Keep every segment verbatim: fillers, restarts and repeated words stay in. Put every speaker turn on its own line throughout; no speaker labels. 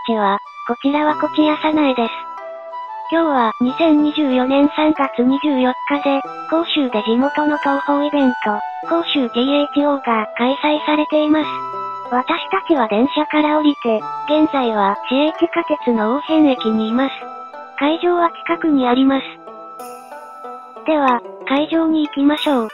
ちは、こちらはこちやさないです。今日はにせんにじゅうよねんさんがつにじゅうよっかで、甲州で地元の東宝イベント、甲州 ティーエイチオー が開催されています。私たちは電車から降りて、現在は市営地下鉄の大辺駅にいます。会場は近くにあります。では、会場に行きましょう。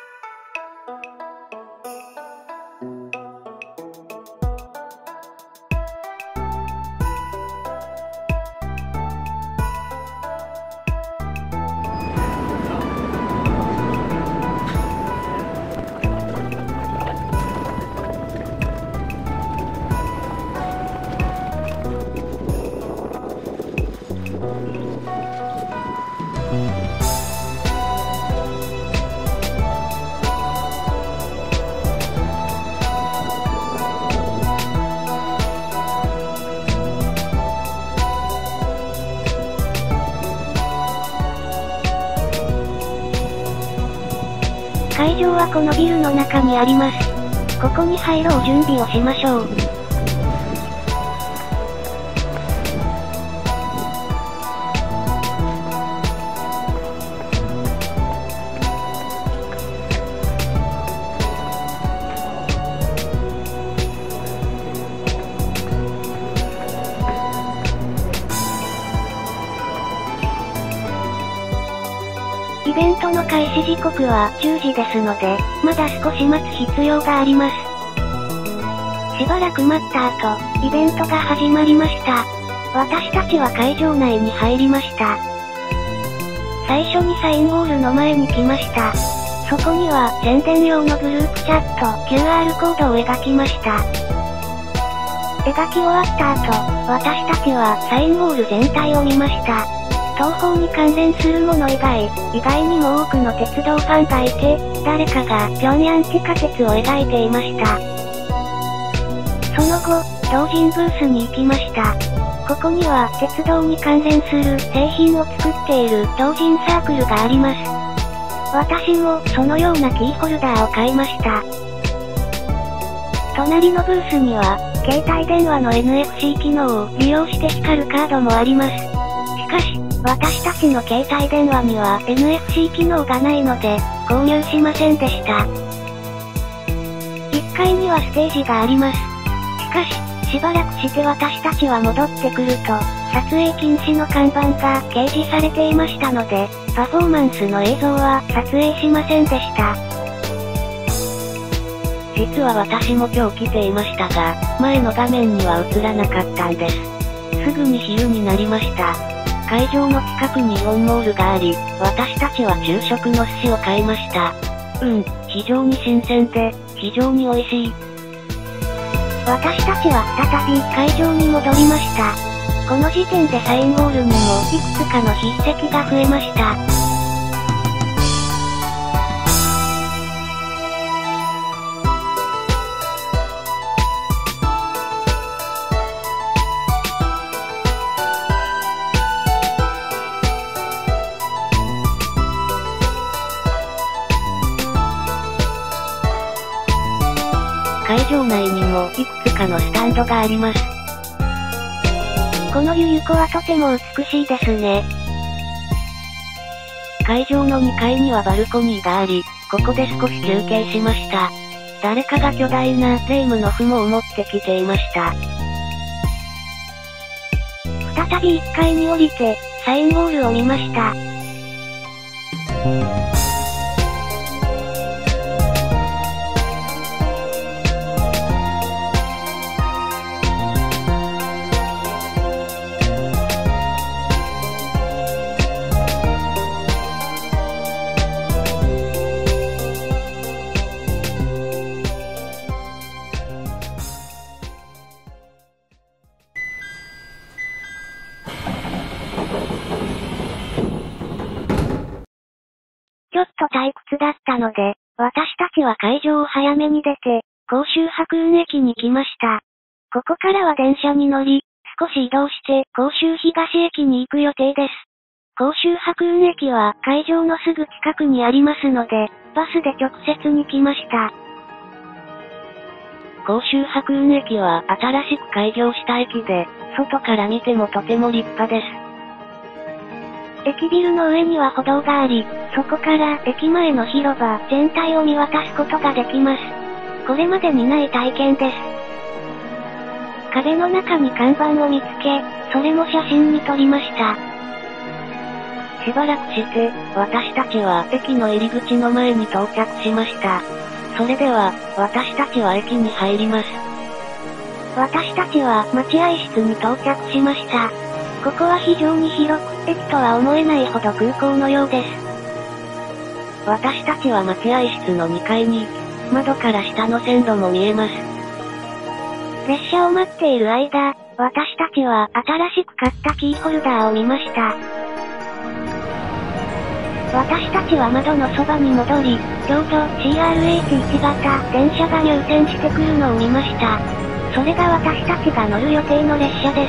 会場はこのビルの中にあります。ここに入ろう準備をしましょう。イベントの開始時刻はじゅうじですので、まだ少し待つ必要があります。しばらく待った後、イベントが始まりました。私たちは会場内に入りました。最初にサインボールの前に来ました。そこには宣伝用のグループチャット キューアール コードを描きました。描き終わった後、私たちはサインボール全体を見ました。東宝に関連するもの以外、意外にも多くの鉄道ファンがいて、誰かが平壌地下鉄を描いていました。その後、同人ブースに行きました。ここには鉄道に関連する製品を作っている同人サークルがあります。私もそのようなキーホルダーを買いました。隣のブースには、携帯電話の エヌエフシー 機能を利用して光るカードもあります。しかし、私たちの携帯電話には エヌエフシー 機能がないので、購入しませんでした。いっかいにはステージがあります。しかし、しばらくして私たちは戻ってくると、撮影禁止の看板が掲示されていましたので、パフォーマンスの映像は撮影しませんでした。
実は私も今日来ていましたが、前の画面には映らなかったんです。すぐに昼になりました。会場の近くにイオンモールがあり、私たちは昼食の寿司を買いました。うん、非常に新鮮で、非常に美味しい。
私たちは再び会場に戻りました。この時点でサインボールにもいくつかの筆跡が増えました。
会場内にもいくつかのスタンドがあります。
この湯湯湖はとても美しいですね。
会場のにかいにはバルコニーがあり、ここで少し休憩しました。誰かが巨大な霊夢の雲を持ってきていました。
再びいっかいに降りて、サインボールを見ました。ちょっと退屈だったので、私たちは会場を早めに出て、甲州白雲駅に来ました。ここからは電車に乗り、少し移動して、甲州東駅に行く予定です。甲州白雲駅は会場のすぐ近くにありますので、バスで直接に来ました。
甲州白雲駅は新しく開業した駅で、 外から見てもとても立派です。
駅ビルの上には歩道があり、そこから駅前の広場全体を見渡すことができます。これまでにない体験です。壁の中に看板を見つけ、それも写真に撮りました。
しばらくして、私たちは駅の入り口の前に到着しました。それでは、私たちは駅に入ります。
私たちは待合室に到着しました。ここは非常に広く、駅とは思えないほど空港のようです。
私たちは待合室のにかいに行き、窓から下の線路も見えます。
列車を待っている間、私たちは新しく買ったキーホルダーを見ました。私たちは窓のそばに戻り、京都 シーアールエイチいち 型電車が入線してくるのを見ました。それが私たちが乗る予定の列車です。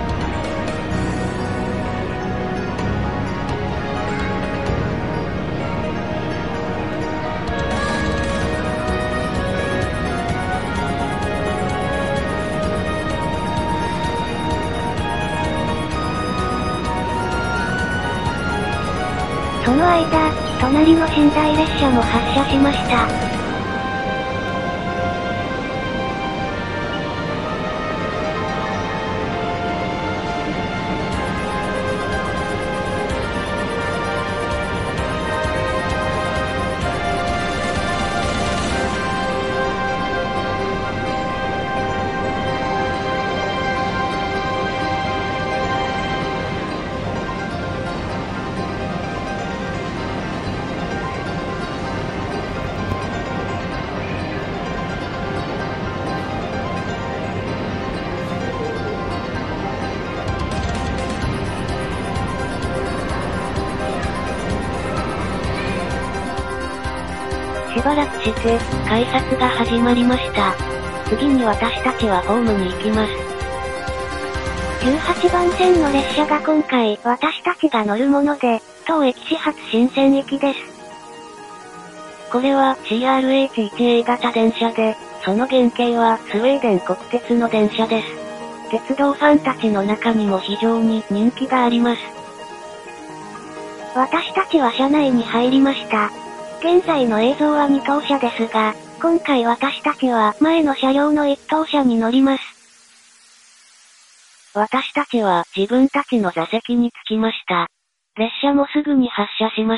その間、隣の寝台列車も発車しました。
しばらくして、改札が始まりました。次に私たちはホームに行きます。
じゅうはちばん線の列車が今回私たちが乗るもので、当駅始発新線行きです。
これは シーアールエイチいちエー 型電車で、その原型はスウェーデン国鉄の電車です。鉄道ファンたちの中にも非常に人気があります。
私たちは車内に入りました。現在の映像はにとうしゃですが、今回私たちは前の車両のいっとうしゃに乗ります。
私たちは自分たちの座席に着きました。列車もすぐに発車しました。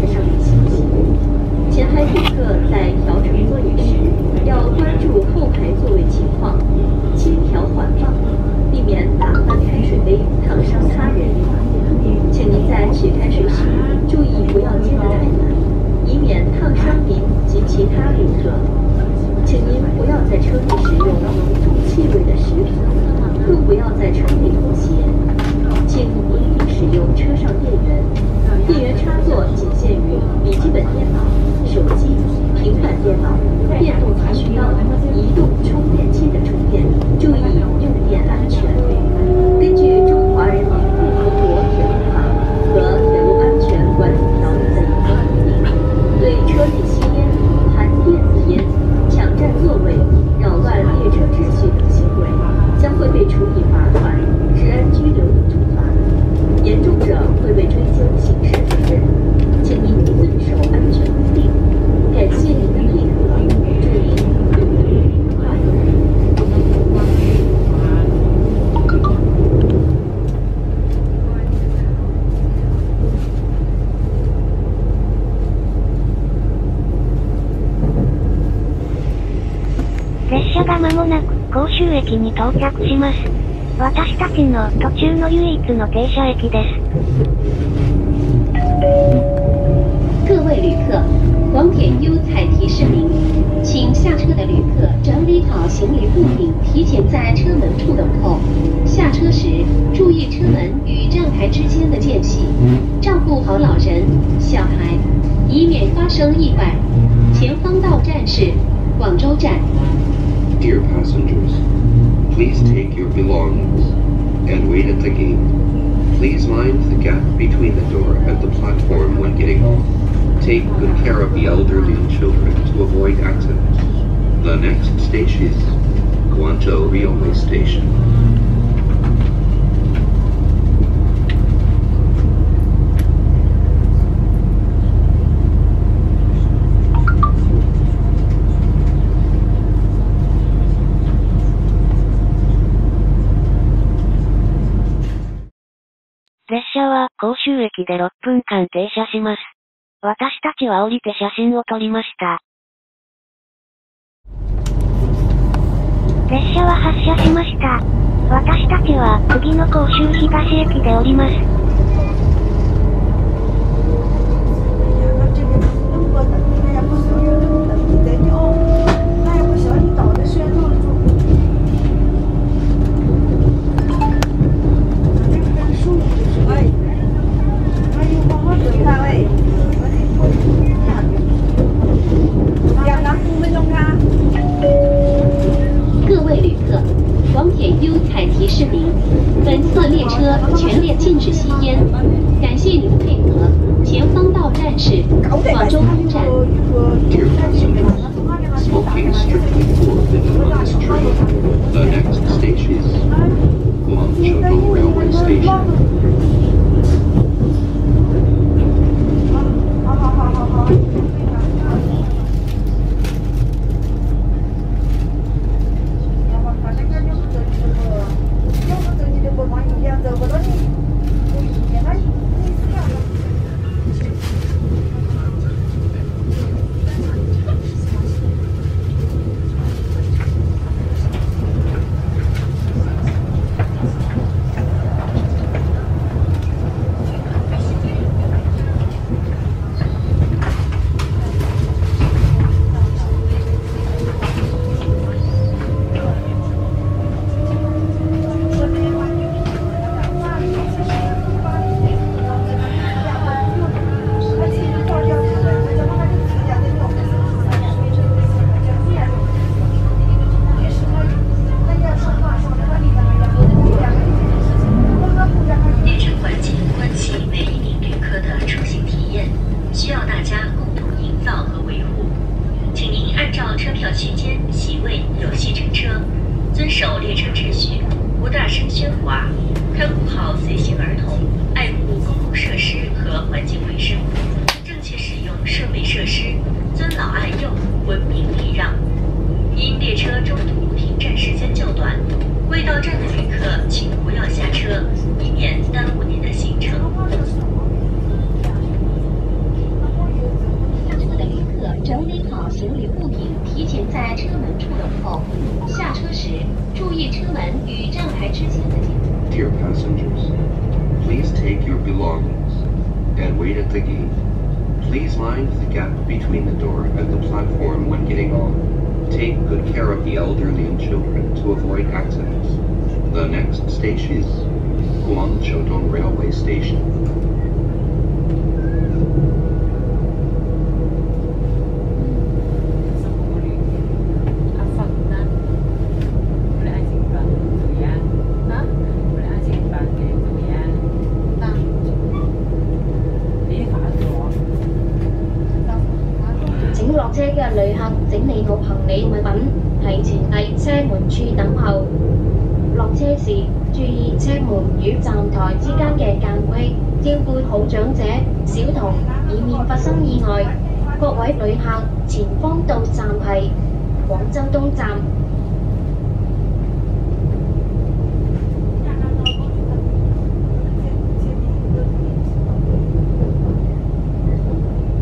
前排乘客在调整座椅时，要关注后排
から間もなく、甲州駅に到着します。私たちの途中の唯一の停車駅です。
各位旅客，广铁优采提示您，请下车的旅客整理好行李物品，提前在车门处等候。下车时注意车门与站台之间的间隙，照顾好老人、小孩，以免发生意外。前方到站是广州站。
Dear passengers, please take your belongings and wait at the gate. Please mind the gap between the door and the platform when getting off. Take good care of the elderly and children to avoid accidents. The next station is Guangzhou Railway Station.
列車は甲州駅でろっぷんかん停車します。私たちは降りて写真を撮りました。
列車は発車しました。私たちは次の甲州東駅で降ります。
各位旅客，广铁优采提示您，本次列车全列禁止吸烟，感谢您的配合。前方到站是广州东站。
Dear passengers, smoking is strictly forbidden on this train. The next station is Guangzhou Railway Station.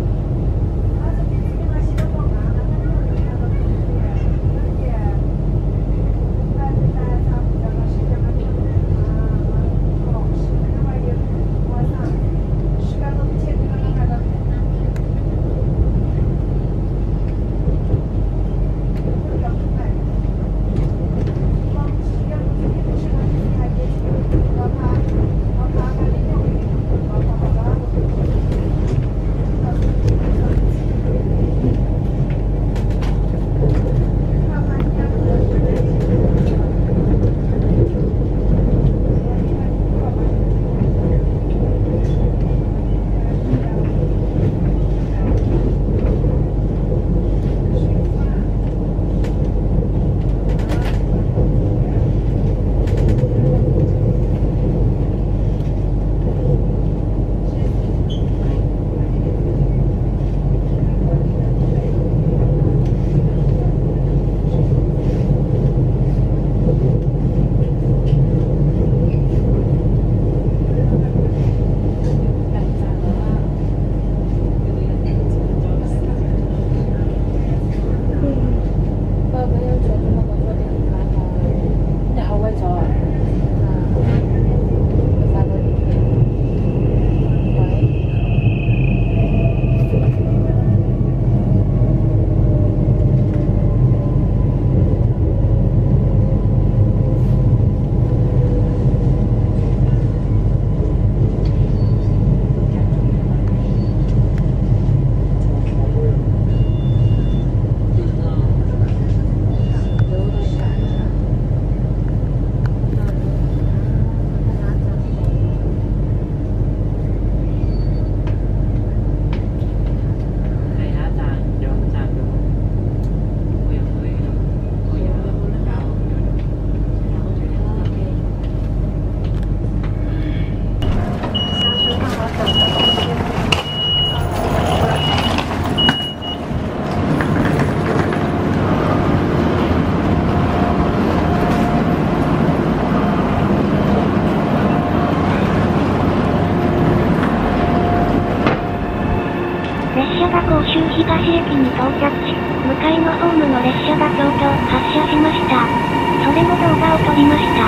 各
に到着し、向かいのホームの列車がちょうど発車しました。それも動画を撮りました。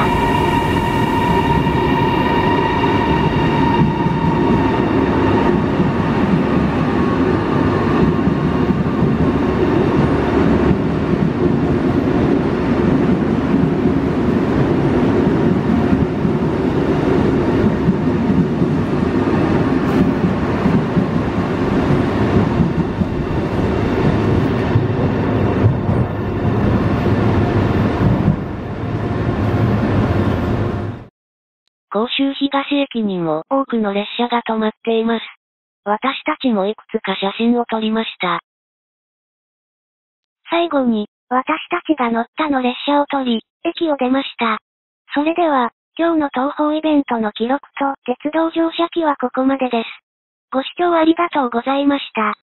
甲州東駅にも多くの列車が止まっています。私たちもいくつか写真を撮りました。
最後に、私たちが乗ったの列車を撮り、駅を出ました。それでは、今日の東宝イベントの記録と鉄道乗車記はここまでです。ご視聴ありがとうございました。